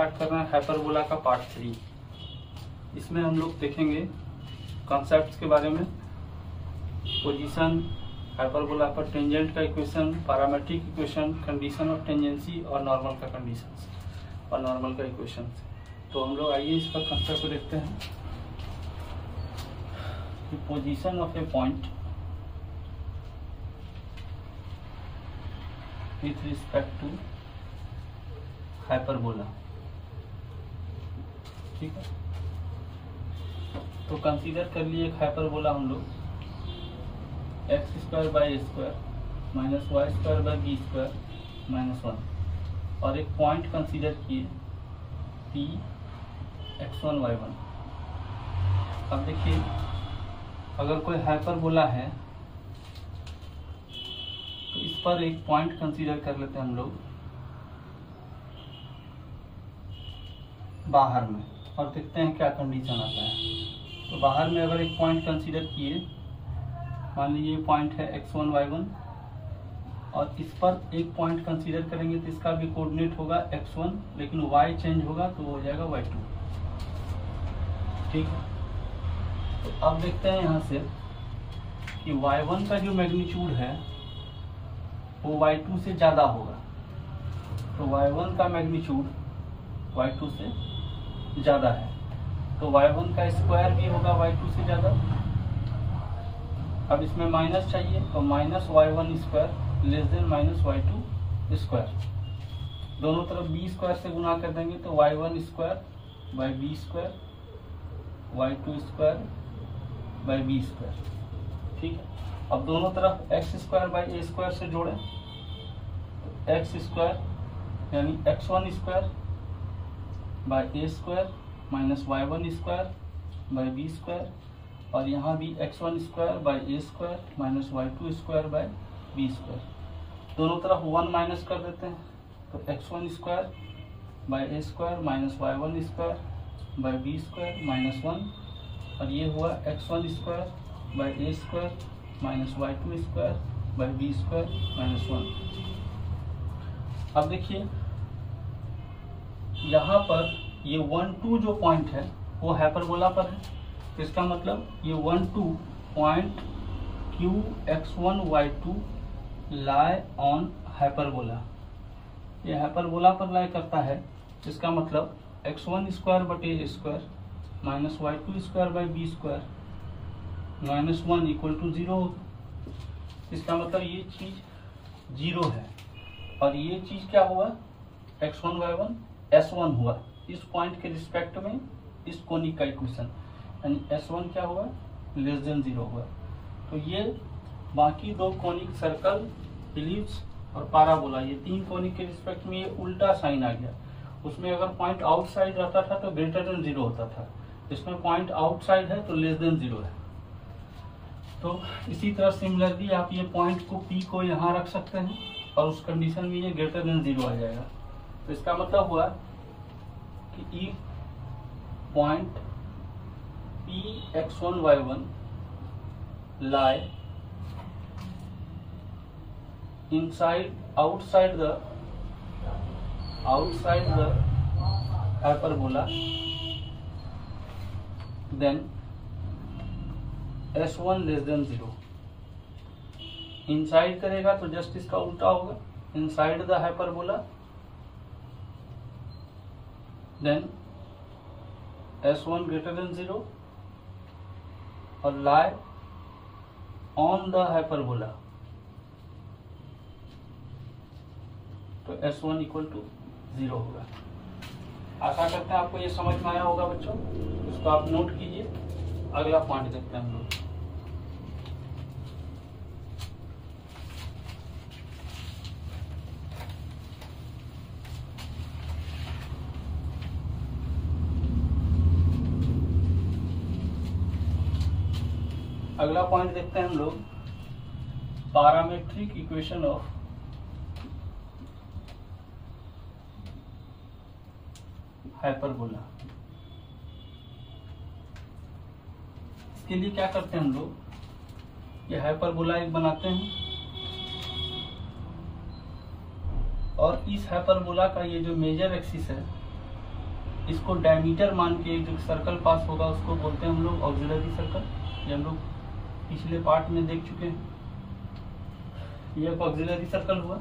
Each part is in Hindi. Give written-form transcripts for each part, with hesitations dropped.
स्टार्ट कर रहे हैं हाइपरबोला का पार्ट 3। इसमें हम लोग देखेंगे कॉन्सेप्ट्स के बारे में, पोजीशन, हाइपरबोला पर टेंजेंट का equation, parametric equation, condition of tangency और नॉर्मल का कंडीशंस और नॉर्मल का इक्वेशन। तो हम लोग आइए इसका कॉन्सेप्ट को देखते हैं कि position of a point with respect to hyperbola. ठीक है, तो कंसीडर कर लिए एक हाइपरबोला हम लोग x² by a² minus y² by b² minus 1 और एक पॉइंट कंसीडर किए p x1 y1। अब देखिए, अगर कोई हाइपरबोला है तो इस पर एक पॉइंट कंसीडर कर लेते हैं हम लोग बाहर में और देखते हैं क्या कंडीशन आता है। तो बाहर में अगर एक पॉइंट कंसीडर किए, मान लीजिए पॉइंट है x1 y1 और इस पर एक पॉइंट कंसीडर करेंगे तो इसका भी कोऑर्डिनेट होगा x1, लेकिन y चेंज होगा तो हो जाएगा y2। ठीक है, तो अब देखते हैं यहाँ से कि y1 का जो मैग्नीट्यूड है वो y2 से ज़्यादा होगा। तो y1 का मैग्नीट्यूड y2 से ज़्यादा है, तो y1 का स्क्वायर भी होगा y2 से ज़्यादा। अब इसमें माइनस चाहिए तो minus y1 square less than minus y2 square. दोनों तरफ b स्क्वायर से गुना कर देंगे तो y1 square by b square, y2 square by b square. ठीक है, अब दोनों तरफ x square by a square से जोड़ें तो x स्क्वायर यानी x1 square by a square minus y1 square by b square, और यहाँ भी x1 square by a square minus y2 square by b square. दोनों तरफ 1 माइनस कर देते हैं तो x1 square by a square minus y1 square by b square minus 1, और ये हुआ x1 square by a square minus y2 square by b square minus 1। अब देखिए यहाँ पर ये 1 2 जो पॉइंट है वो हाइपरबोला पर है, तो इसका मतलब ये 1 2 point q x1 y2 lie on hyperbola, ये हाइपरबोला पर लाई करता है। इसका मतलब x1 स्क्वायर बटे a square minus y2 square by b square minus 1 equal to 0 होगा। इसका मतलब ये चीज 0 है और ये चीज क्या हुआ, x1 y1 S1 हुआ इस पॉइंट के रिस्पेक्ट में इस कोनिक का इक्वेशन, यानी S1 क्या हुआ, लेस देन 0 हुआ। तो ये बाकी दो कोनिक सर्कल, इलिप्स और पाराबोला, ये तीन कोनिक के रिस्पेक्ट में ये उल्टा साइन आ गया। उसमें अगर पॉइंट आउटसाइड रहता था तो ग्रेटर देन 0 होता था, इसमें पॉइंट आउटसाइड है तो लेस देन 0 है। तो इसी तरह सिमिलरली आप ये पॉइंट को P को यहाँ रख सकते हैं और उस कंडीशन में ये ग्रेटर देन 0 आ जाएगा। तो इसका मतलब हुआ कि ई point P x1 y1 lie inside outside the hyperbola, then S1 less than 0। Inside करेगा तो जस्ट इसका उल्टा होगा, inside the hyperbola then S1 greater than 0 और lie on the hyperbola, तो S1 इक्वल टू 0 होगा। आशा करते हैं आपको ये समझ में आया होगा बच्चों, इसको आप नोट कीजिए। अगला पॉइंट देखते हैं हम लोग। अगला पॉइंट देखते हैं हम लोग, पैरामेट्रिक इक्वेशन ऑफ हाइपरबोला। इसके लिए क्या करते हैं हम लोग, ये हाइपरबोला एक बनाते हैं और इस हाइपरबोला का ये जो मेजर एक्सिस है इसको डायमीटर मान के जो सर्कल पास होगा उसको बोलते हैं हम लोग ऑक्सिलरी सर्कल। ये हम लोग पिछले पार्ट में देख चुके हैं। ये एक ऑक्सिलरी सर्कल हुआ।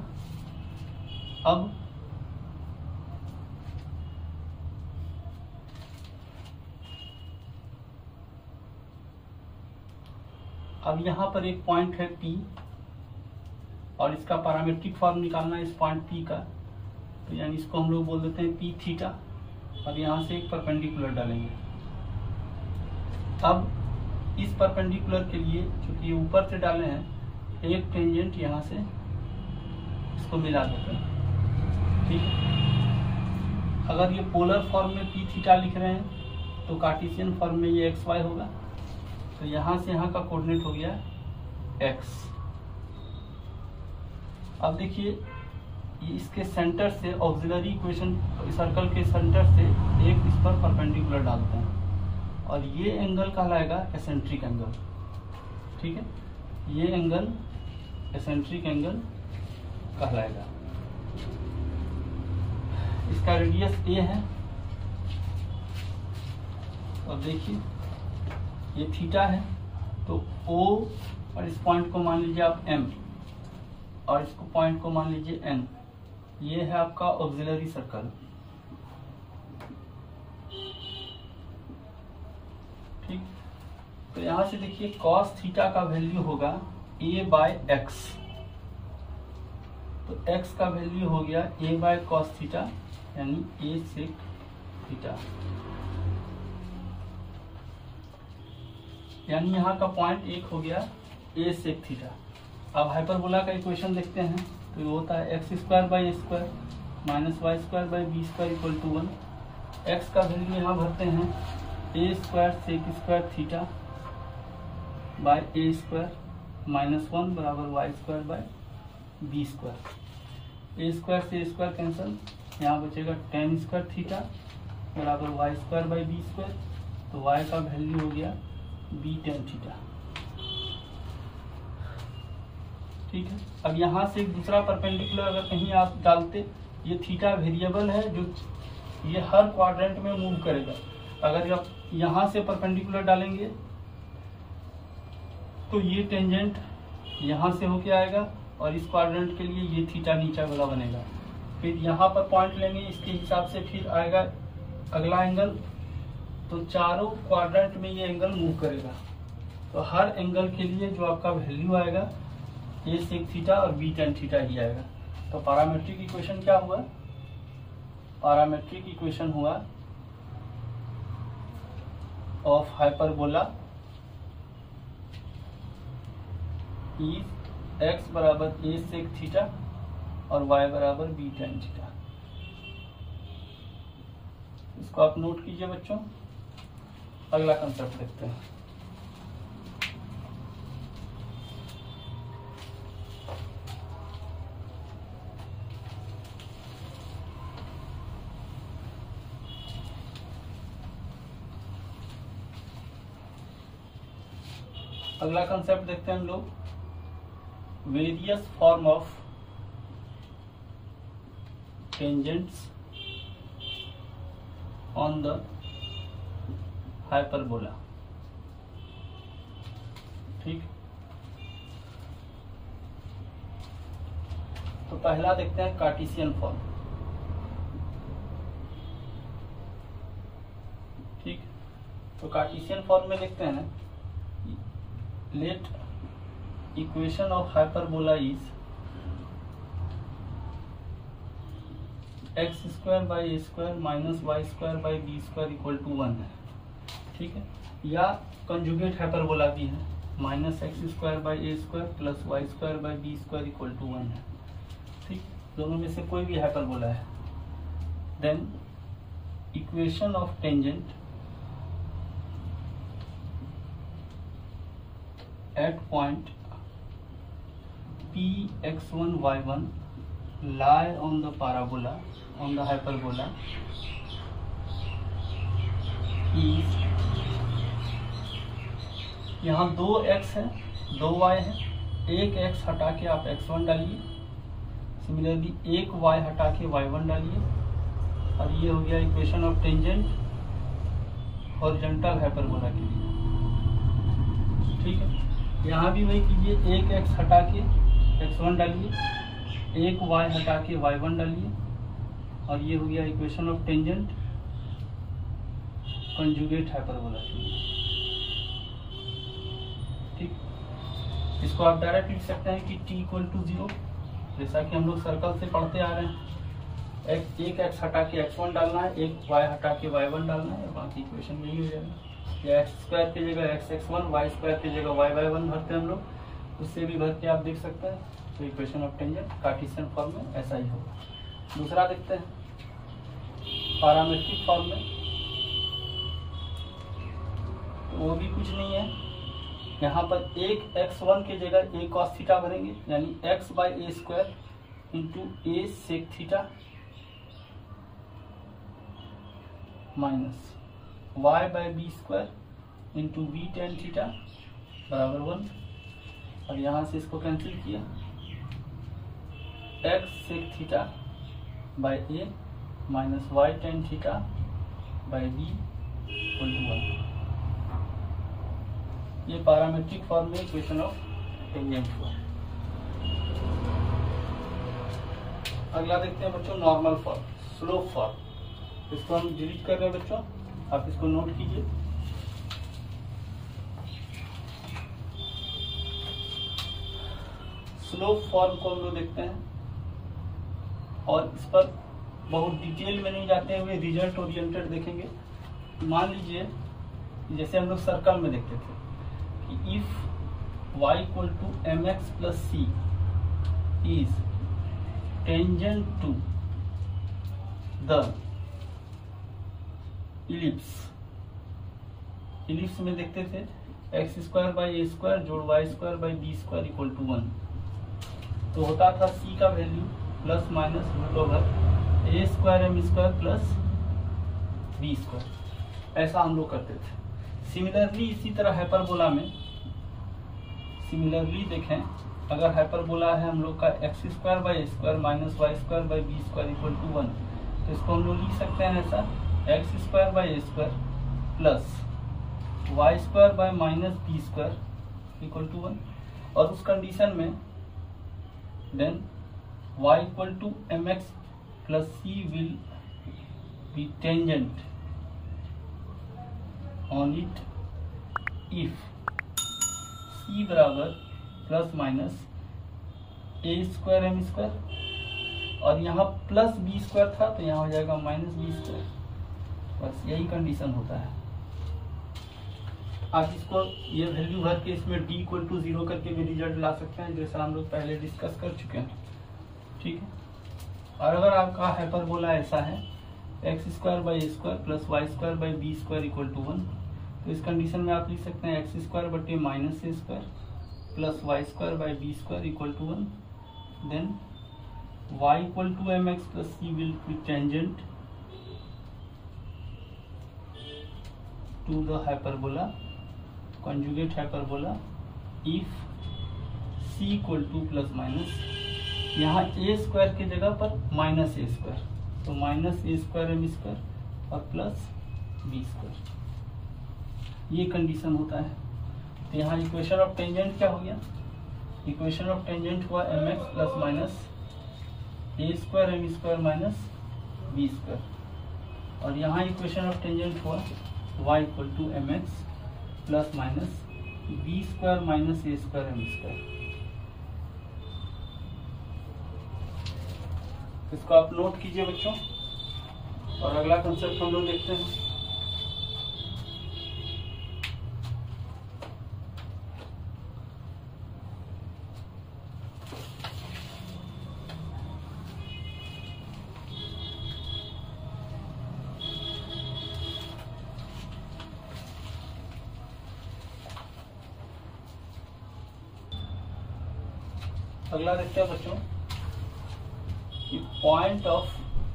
अब यहाँ पर एक पॉइंट है P और इसका पैरामेट्रिक फॉर्म निकालना है इस पॉइंट P का, तो यानी इसको हम लोग बोल देते हैं P थीटा। अब यहाँ से एक परपेंडिकुलर डालेंगे। अब इस परपेंडिकुलर के लिए चूंकि ये ऊपर से डाले हैं, एक टेंजेंट यहाँ से इसको मिला देते हैं, ठीक है। अगर ये पोलर फॉर्म में P थीटा लिख रहे हैं तो कार्टेशियन फॉर्म में ये XY होगा, तो यहाँ से यहाँ का कोऑर्डिनेट हो गया x। अब देखिए ये इसके सेंटर से ऑक्सिलरी इक्वेशन सर्कल के सेंटर से एक इस पर परपेंडिकुलर डालते हैं और ये एंगल कहलाएगा एसेंट्रिक एंगल, ठीक है। ये एंगल एसेंट्रिक एंगल कहलाएगा। इसका रेडियस a है और देखिए ये थीटा है, तो O और इस पॉइंट को मान लीजिए आप M और इसको पॉइंट को मान लीजिए N। ये है आपका ऑक्सिलरी सर्कल, ठीक। तो यहां से देखिए cos थीटा का वैल्यू होगा a/x, तो x का वैल्यू हो गया a/cos थीटा यानी a sec थीटा, यानी यहाँ का पॉइंट एक हो गया a sec थीटा। अब हाइपरबोला का इक्वेशन देखते हैं, तो ये होता है x² minus y² equal to 1। x का वैल्यू यहाँ भरते हैं a² sec² theta by a² minus 1 बराबर y² a² से a² कैंसल, यहाँ बचेगा tan² थीटा बराबर y² तो y का वैल्यू हो गया b tan थीटा, ठीक है। अब यहाँ से एक दूसरा परपेंडिकुलर अगर कहीं आप डालते, ये थीटा वेरिएबल है जो ये हर क्वाड्रेंट में मूव करेगा। अगर आप यहाँ से परपेंडिकुलर डालेंगे तो ये टेंजेंट यहाँ से होके आएगा और इस क्वाड्रेंट के लिए ये थीटा नीचा वाला बनेगा। फिर यहाँ पर पॉइंट लेंगे, इसके हिसाब से फिर आएगा अगला एंगल, तो चारों क्वाड्रेंट में ये एंगल मूव करेगा। तो हर एंगल के लिए जो आपका वैल्यू आएगा a sec थीटा और b tan थीटा ही आएगा। तो पैरामेट्रिक इक्वेशन क्या हुआ? पैरामेट्रिक इक्वेशन हुआ ऑफ हाइपरबोला इज x बराबर a sec थीटा और y बराबर b tan थीटा। इसको आप नोट कीजिए बच्चों। अगला कंसेप्ट देखते हैं। अगला कंसेप्ट देखते हैं हम लोग, various form of tangents on the hyperbola, ठीक। तो पहला देखते हैं कार्टेशियन फॉर्म, ठीक। तो कार्टेशियन फॉर्म में देखते हैं, let equation of hyperbola is x² by a² minus y² by b² equal to 1 है, ठीक है। या कंजुगेट हाइपरबोला भी है, minus x² by a² plus y² by b² equal to 1 है, ठीक। दोनों में से कोई भी हाइपरबोला है। Then equation of tangent at point px1 y1 lie on the parabola, on the hyperbola is, यहाँ दो x है दो y है, एक x हटा के आप x1 डालिए, सिमिलरली एक y हटा के y1 डालिए, और ये हो गया equation of tangent horizontal hyperbola के लिए। ठीक है, यहाँ भी वही कीजिए, एक x हटा के x1 डालिए, एक y हटा के y1 डालिए, और ये हो गया equation of tangent conjugate hyperbola के लिए। ठीक, इसको आप डायरेक्ट लिख सकते हैं कि t इक्वल टू 0, जैसा कि हम लोग सर्कल से पढ़ते आ रहे हैं। एक x हटा के x1 डालना है, एक y हटा के y1 डालना है, और बाकी इक्वेशन में ही हो जाएगा। या x स्क्वायर की जगह x(x1), y स्क्वायर की जगह y(y1) भरते हैं हम लोग, उससे भी भर के आप देख सकते हैं। तो equation of tangent Cartesian form में ऐसा ही होगा। दूसरा देखते हैं पैरामेट्रिक फॉर्म में, तो वो भी कुछ नहीं है। यहाँ पर एक x1 की जगह a cos थीटा भरेंगे, यानी x/a² into a sec theta minus y/b² into b tan theta बराबर 1, और यहाँ से इसको कैंसिल किया, x sec theta by a minus y tan theta by b equal to 1। ये पैरामेट्रिक फॉर्म में इक्वेशन ऑफ टेंजेंट हुआ। अगला देखते हैं बच्चों नॉर्मल फॉर्म, स्लोप फॉर्म। इसको हम डिलीट कर रहे हैं बच्चों, आप इसको नोट कीजिए। स्लोप फॉर्म को हम लोग देखते हैं, और इस पर बहुत डिटेल में नहीं जाते हुए रिजल्ट ओरिएंटेड देखेंगे। मान लीजिए जैसे हम लोग सर्कल में देखते थे कि if y equal to mx plus c is tangent to the ellipse. Ellipse में देखते थे x² जोड़ y² b² इक्वल टू 1, तो होता था c का value plus minus √a² m² plus b²। ऐसा हम लोग करते थे। सिमिलरली इसी तरह हाइपरबोला में देखें, अगर हाइपरबोला है हम लोग का x² minus y² b² equal to 1, तो इसको हम लोग लिख सकते हैं ऐसा x² plus y² minus b² equal to 1, और उस कंडीशन में then y equal to mx plus c will be tangent on it if c बराबर प्लस माइनस a² m², और यहाँ प्लस b² था तो यहाँ हो जाएगा माइनस b²। बस यही कंडीशन होता है। आप इसको ये वैल्यू भर के इसमें d इक्वल टू 0 करके भी रिजल्ट ला सकते हैं, जैसा हम लोग पहले डिस्कस कर चुके हैं। ठीक है, और अगर आपका हाइपरबोला ऐसा है x² plus y² b² equal to 1, तो इस कंडीशन में आप लिख सकते हैं x² बटे minus a² plus y² b² equal to 1, then y equal to mx plus c will be tangent to the hyperbola conjugate hyperbola if c equal to plus minus, यहाँ a² की जगह पर माइनस a², तो माइनस a² m² और प्लस b²। ये कंडीशन होता है। तो यहाँ इक्वेशन ऑफ टेंजेंट क्या हो गया? इक्वेशन ऑफ टेंजेंट हुआ mx plus minus a² m² minus b², और यहाँ इक्वेशन ऑफ टेंजेंट हुआ y equal to mx plus minus b² minus a² m²। इसको आप नोट कीजिए बच्चों, और अगला कंसेप्ट हम लोग देखते हैं। अगला देखते हैं बच्चों कि point of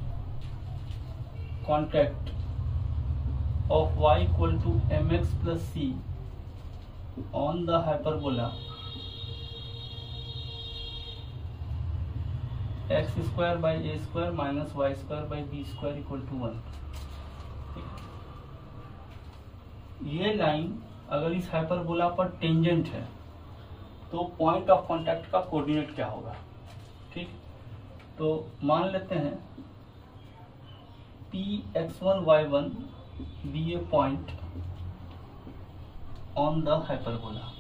contact of y equal to mx plus c on the hyperbola x square by a square minus Y square by B square equal to 1। ये लाइन अगर इस हाइपरबोला पर टेंजेंट है तो पॉइंट ऑफ कांटेक्ट का कोऑर्डिनेट क्या होगा। ठीक, तो मान लेते हैं Px1y1 be a point on the hyperbola।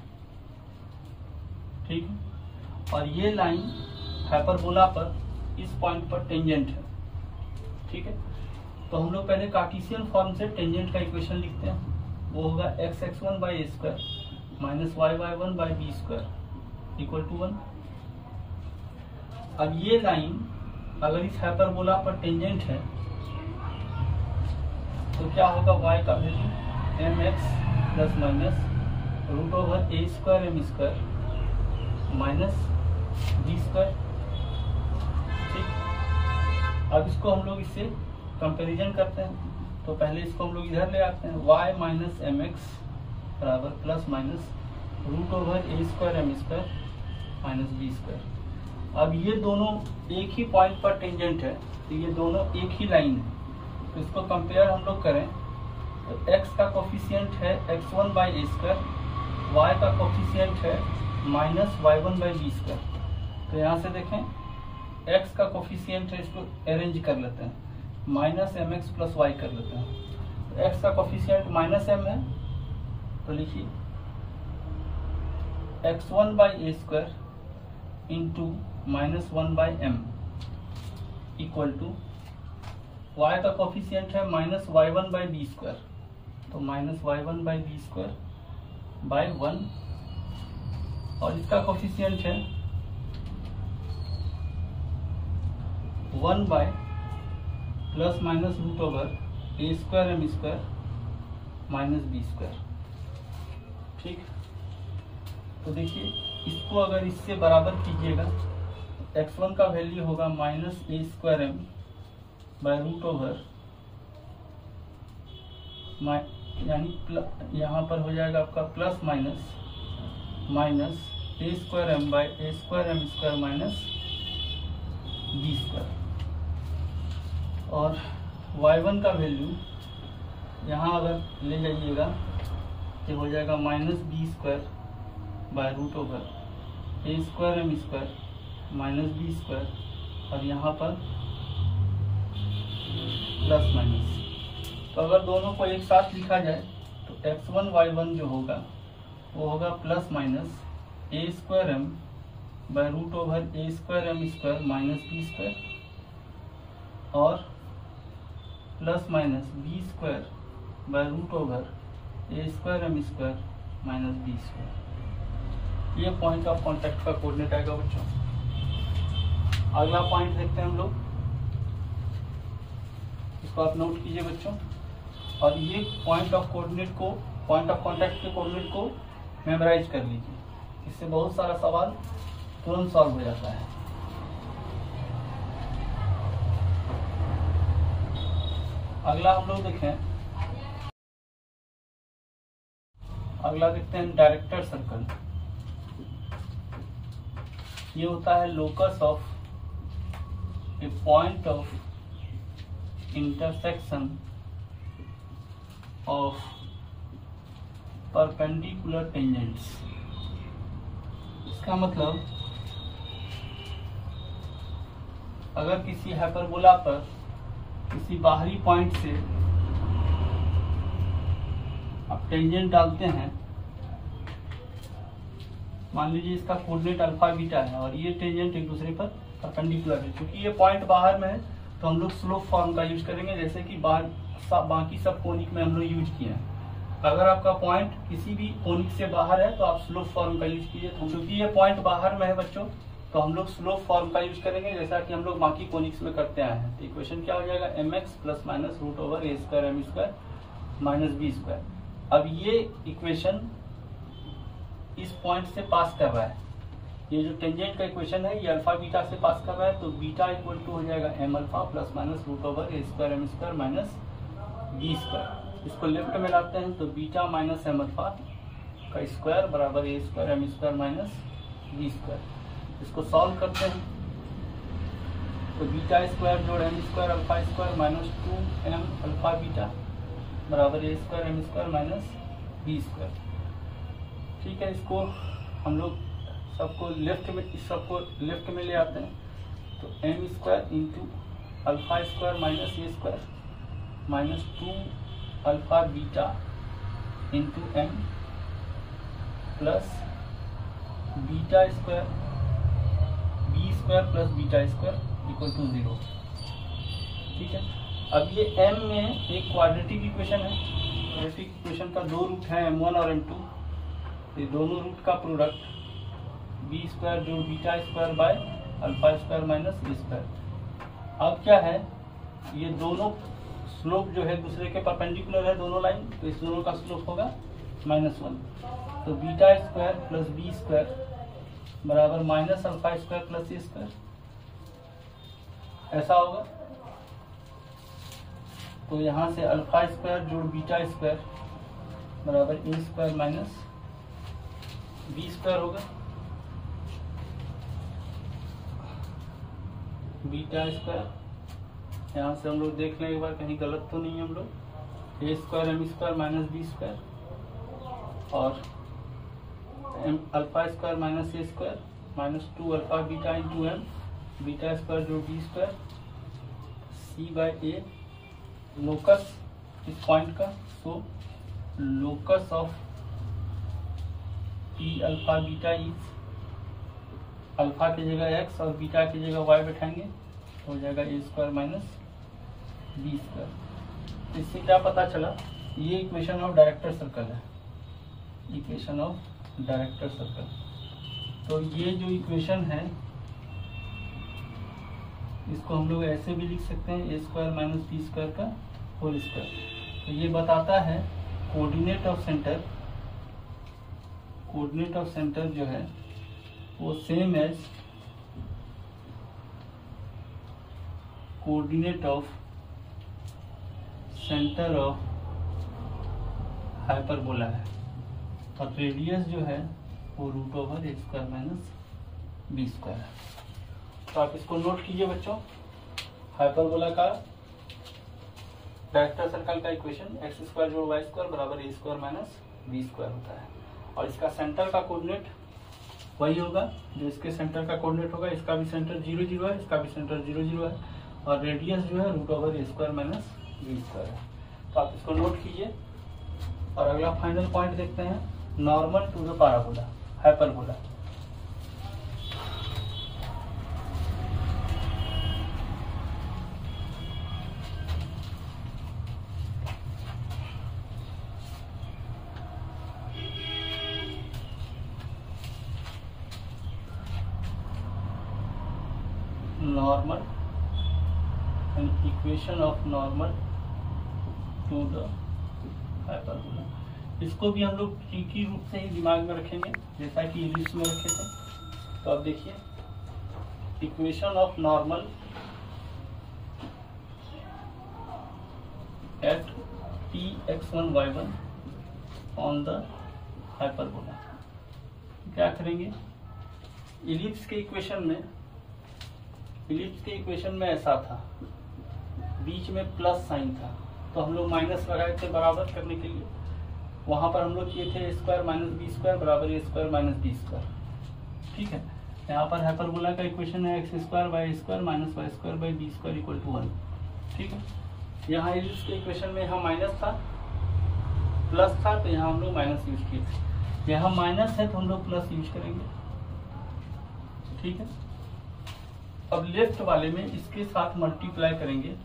ठीक, और ये लाइन हाइपरबोला पर इस पॉइंट पर टेंजेंट है। ठीक है, तो हम लोग पहले कार्टेशियन फॉर्म से टेंजेंट का इक्वेशन लिखते हैं। वो होगा x(x1) by a square minus y(y1) by B square equal to 1। अब ये लाइन अगर इस हाइपरबोला पर टेंजेंट है तो क्या होगा, y का value mx plus minus root over ए square M square minus B square. ठीक, अब इसको हम लोग इससे कंपैरिजन करते हैं। तो पहले इसको हम लोग इधर ले आते हैं, y माइनस एम एक्स बराबर प्लस माइनस रूट ओवर ए square M square minus B square. अब ये दोनों एक ही पॉइंट पर टेंजेंट है, तो ये दोनों एक ही लाइन है। तो इसको कंपेयर हम लोग करें तो x का कोफिशिएंट है x1 by a square, y का कोफिशिएंट है minus y1 by B square. तो यहाँ से देखें x का कोफिशिएंट है, इसको अरेंज कर लेते हैं, minus m x plus y कर लेते हैं। तो x का कोफिशिएंट माइनस m है, तो लिखिए x1 by a square into minus 1 by m equal to y का कोफिशिएंट है minus y1 by B square, तो minus y1 by B square by 1, और इसका कोफिशिएंट है 1 by plus minus root over A square M square minus B square. ठीक, तो देखिए इसको अगर इससे बराबर कीजिएगा तो x1 का वैल्यू होगा minus A square m by root over, यानी यहाँ पर हो जाएगा आपका plus minus A square m by a square M square minus B square. और y1 का वैल्यू यहाँ अगर ले जाइएगा तो हो जाएगा minus B square by root over A square M square minus B square, और यहाँ पर प्लस माइनस। तो अगर दोनों को एक साथ लिखा जाए तो x1 y1 जो होगा वो होगा plus minus A square m by root over A square M square minus B square, और plus minus B square by root over A square M square minus B square. ये पॉइंट ऑफ कांटेक्ट का कोऑर्डिनेट आएगा बच्चों। अगला पॉइंट देखते हैं हम लोग, इसको आप नोट कीजिए बच्चों। और ये पॉइंट ऑफ कांटेक्ट के कोऑर्डिनेट को मेमोराइज कर लीजिए, इससे बहुत सारा सवाल तुरंत सॉल्व हो जाता है। अगला हम लोग देखें, अगला देखते हैं डायरेक्टर सर्कल। ये होता है locus of a point of intersection of perpendicular tangents. इसका मतलब अगर किसी हाइपरबोला पर किसी बाहरी पॉइंट से आप टेंजेंट डालते हैं, मान लीजिए इसका कोऑर्डिनेट अल्फा बीटा है और ये टेंजेंट एक दूसरे पर परपेंडिकुलर है। क्योंकि ये पॉइंट बाहर में है तो हम लोग स्लोप फॉर्म का यूज करेंगे, जैसे कि बाकी सब कोनिक में हम लोग यूज किए हैं। अगर आपका पॉइंट किसी भी कोनिक से बाहर है तो आप स्लोप फॉर्म का यूज कीजिए। तो क्योंकि ये पॉइंट बाहर में है बच्चों, तो हम लोग स्लोप फॉर्म का यूज करेंगे, जैसा कि हम लोग बाकी कोनिक्स में करते आए हैं। तो इक्वेशन क्या हो जाएगा, m x plus minus root over ए square M square minus B square. अब ये इक्वेशन इस पॉइंट से पास कर रहा है, ये जो टेंजेंट का इक्वेशन है ये अल्फा बीटा से पास कर रहा है, तो बीटा इक्वल टू हो जाएगा m alpha plus minus root over ए square M square minus B square. इसको लेफ्ट में लाते हैं तो बीटा माइनस एम अल्फा का स्क्वायर बराबर ए square M square minus B square. इसको सॉल्व करते हैं तो बीटा स्क्वायर जोड़ m square alpha square minus 2m alpha beta बराबर ए square M square minus B square. ठीक है, इसको हम लोग सबको लेफ्ट में ले आते हैं। तो m square into alpha square minus A square minus 2 alpha beta into m plus beta square b square plus beta square equal to 0। ठीक है, अब ये m में एक क्वाड्रेटिक इक्वेशन है। क्वाड्रेटिक इक्वेशन का दो रूट है m1 और m2। ये दोनों रूट का प्रोडक्ट बी स्क्वायर जो beta square by alpha square minus A square. अब क्या है, ये दोनों स्लोप जो है दूसरे के परपेंडिकुलर है दोनों लाइन, तो इस दोनों का स्लोप होगा -1। तो beta square plus B square बराबर minus alpha square plus A square, ऐसा होगा। तो यहाँ से अल्फा स्क्वायर जोड़ बीटा स्क्वायर बराबर ए स्क्वायर माइनस बी स्क्वायर होगा। बीटा स्क्वायर यहाँ से हम लोग देख लें एक बार कहीं गलत तो नहीं है हम लोग। A square M square minus B square और अल्फा स्क्वायर माइनस ए square minus 2 alpha beta into M beta square जो B square C by A. Locus इस पॉइंट का, so locus of P alpha beta is, alpha की जगह एक्स और बीटा की जगह वाई बैठाएंगे, हो जाएगा A square minus B square. इससे क्या पता चला, ये इक्वेशन ऑफ डायरेक्टर सर्कल है, इक्वेशन ऑफ डायरेक्टर सर्कल। तो ये जो इक्वेशन है इसको हम लोग ऐसे भी लिख सकते हैं, A square minus B square का होल स्क्वायर। तो ये बताता है coordinate of centre, coordinate of centre जो है वो same as coordinate of centre of hyperbola है, और रेडियस जो है वो रूट ओवर ए स्क्वायर माइनस बी स्क्वायर है। तो आप इसको नोट कीजिए बच्चों, हाइपरबोला का डायरेक्टर सर्कल का इक्वेशन एक्स स्क्वायर जोड़ वाई स्क्वायर बराबर ए स्क्वायर माइनस बी स्क्वायर होता है, और इसका सेंटर का कोऑर्डिनेट वही होगा जो इसके सेंटर का कोऑर्डिनेट होगा। इसका भी सेंटर 0 0 है, इसका भी सेंटर 0 0 है, और रेडियस जो है रूट ओवर ए स्क्वायर माइनस बी स्क्वायर है। तो आप इसको नोट कीजिए, और अगला फाइनल पॉइंट देखते हैं, normal to the parabola hyperbola. Normal an equation of normal to the hyperbola। इसको भी हम लोग ट्रिकी रूप से ही दिमाग में रखेंगे जैसा कि इलिप्स में रखे थे। तो अब देखिए, equation of normal at Px1y1 on the hyperbola. क्या करेंगे, इलिप्स के इक्वेशन में ऐसा था, बीच में प्लस साइन था, तो हम लोग माइनस लगाए थे बराबर करने के लिए। वहां पर हम लोग किए थे A square minus B square बराबर ए स्क्वायर माइनस बी स्क्वायर। ठीक है, यहाँ पर हाइपरबोला का इक्वेशन है X square by square minus Y square by B square equal to 1। ठीक है, यहाँ इलिप्स के इक्वेशन में यहाँ माइनस था, प्लस था, तो यहाँ हम लोग माइनस यूज किए थे। यहाँ माइनस है तो हम लोग प्लस यूज करेंगे। ठीक है, अब लेफ्ट वाले में इसके साथ मल्टीप्लाई करेंगे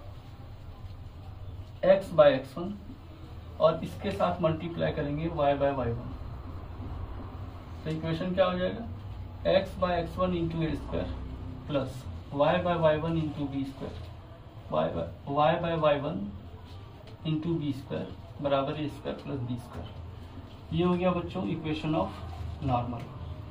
x बाय x1, और इसके साथ मल्टीप्लाई करेंगे y बाय y1। तो इक्वेशन क्या हो जाएगा, x by x1 into A square plus y by y1 into B square, y by y1 into B square बराबर ए स्क्वायर प्लस बी स्क्वायर। ये हो गया बच्चों इक्वेशन ऑफ नॉर्मल।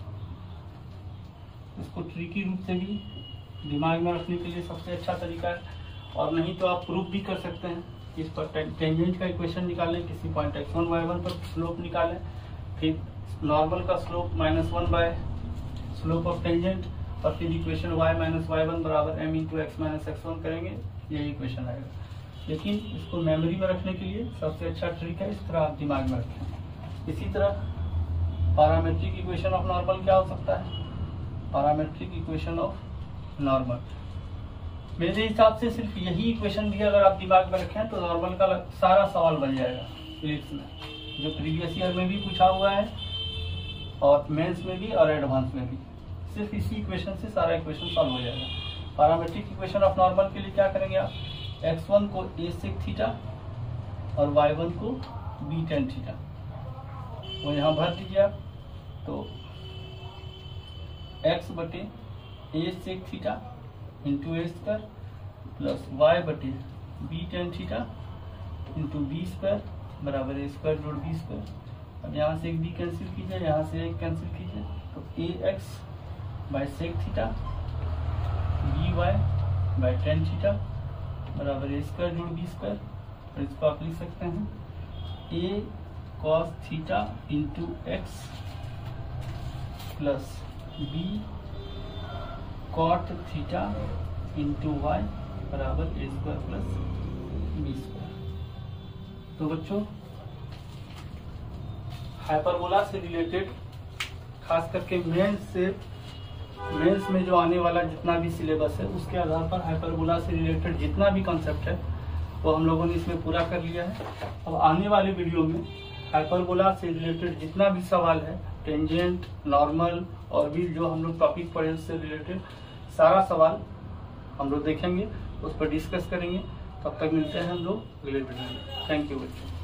इसको ट्रिकी रूप से भी दिमाग में रखने के लिए सबसे अच्छा तरीका है, और नहीं तो आप प्रूफ भी कर सकते हैं। इस पर टेंजेंट का इक्वेशन निकालें, किसी पॉइंट x1 y1 पर स्लोप निकालें, फिर नॉर्मल का slope -1 by slope of tangent, और फिर इक्वेशन y माइनस y1 बराबर m into x minus x1 करेंगे, यही इक्वेशन आएगा। लेकिन इसको मेमोरी में रखने के लिए सबसे अच्छा ट्रिक है, इस तरह आप दिमाग में रखें। इसी तरह पैरामेट्रिक इक्वेशन ऑफ नॉर्मल क्या हो सकता है? पैरामेट्रिक इक्वेशन ऑफ नॉर्मल मेरे हिसाब से सिर्फ यही इक्वेशन भी अगर आप दिमाग में रखें तो नॉर्मल का सारा सवाल बन जाएगा फिजिक्स में, जो प्रीवियस ईयर में भी पूछा हुआ है और मेंस में भी और एडवांस में भी। सिर्फ इसी इक्वेशन से सारा इक्वेशन सॉल्व हो जाएगा। पैरामेट्रिक इक्वेशन ऑफ नॉर्मल के लिए क्या करेंगे आप? x1 को a sec थीटा और y1 को b tan थीटा, वो यहाँ भर दीजिए आप। तो x बटे a sec theta into A square plus y बटे b tan theta into B square बराबर ए स्क्वायर जोड़ बी स्क्वायर। अब यहाँ से एक b कैंसिल कीजिए, यहाँ से एक कैंसिल कीजिए, तो ax by sec theta by by tan theta बराबर ए स्क्वायर जोड़ बी स्क्वायर। और इसको आप लिख सकते हैं a cos theta into X plus b cot theta into Y बराबर ए स्क्वायर प्लस बी स्क्वायर। तो बच्चों हाइपरबोला से रिलेटेड खास करके मेंस में जो आने वाला जितना भी सिलेबस है उसके आधार पर हाइपरबोला से रिलेटेड जितना भी कॉन्सेप्ट है वो हम लोगों ने इसमें पूरा कर लिया है। अब आने वाले वीडियो में हाइपरबोला से रिलेटेड जितना भी सवाल है, टेंजेंट, नॉर्मल और भी जो हम लोग टॉपिक पढ़े उससे रिलेटेड सारा सवाल हम लोग देखेंगे, उस पर डिस्कस करेंगे। तब तक मिलते हैं हम लोग अगले वीडियो में। थैंक यू बच्चों।